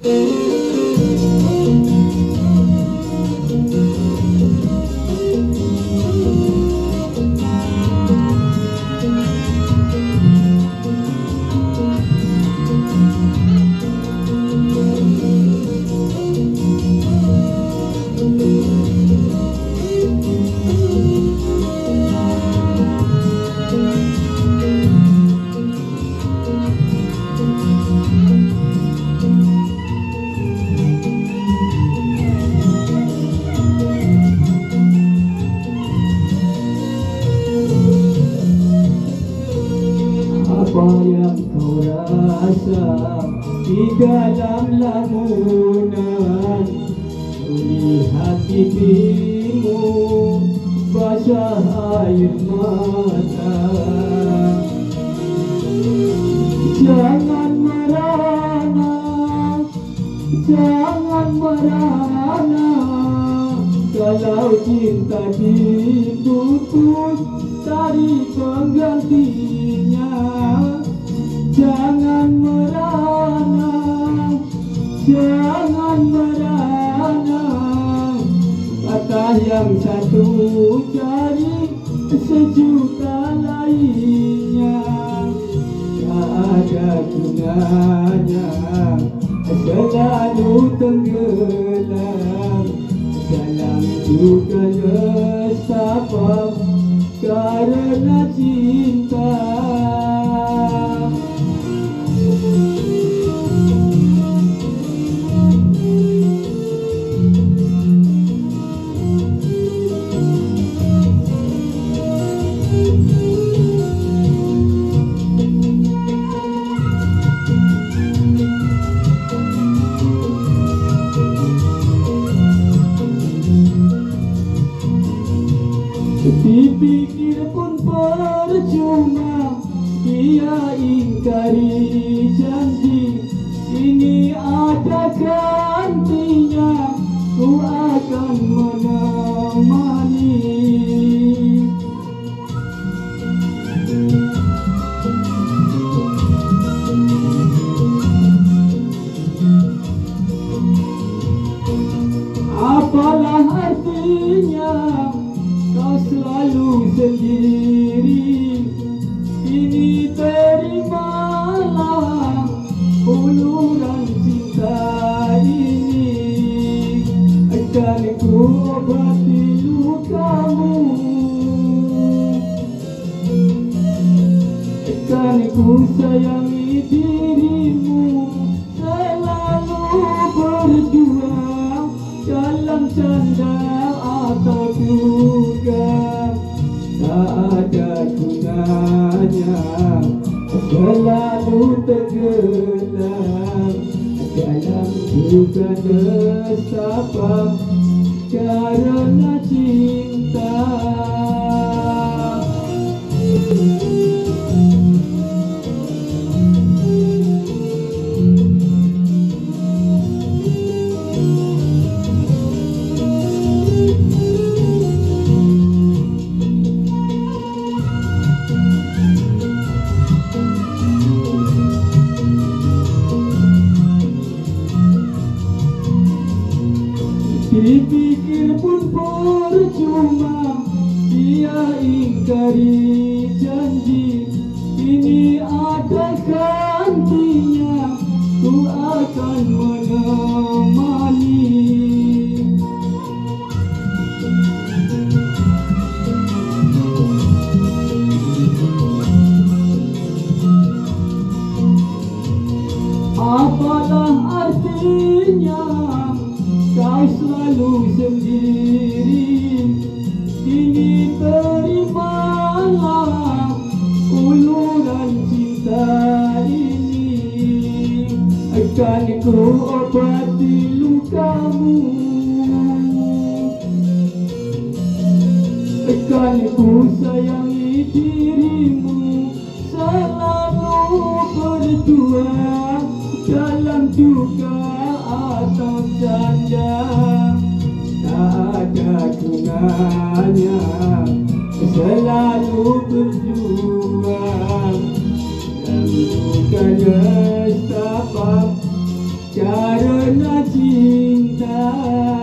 Apa yang kau rasa di dalam lamunan? Lihat pipimu basah air mata. Jangan merana, jangan merana. Kalau cinta diputus, cari penggantinya. Jangan merana, jangan merana. Kata yang satu cari sejuta lainnya. Tak ada gunanya selalu tenggelam dalam duka nestapa karena cinta. Dipikir pun percuma, dia ingkari janji. Ini ada gantinya, ku akan menemani. Apalah artinya kau selalu sendiri? Ini terimalah uluran cinta ini. Akan ku obati lukamu, akan ku sayangi dirimu. Selalu berjuang dalam canda atau duga. Tak ada gunanya selalu tenggelam dalam duga nestapa karena cinta. Dipikir pun percuma, dia ingkari janji. Ini ada gantinya, ku akan menemani. Apalah artinya kau selalu sendiri? Ini terimalah uluran cinta ini. Akan ku obati lukamu, akan ku sayangi dirimu. Selalu berjuang dalam duka atau canda. Tak ada gunanya selalu berjuang dalam duka nestapa karena karena cinta.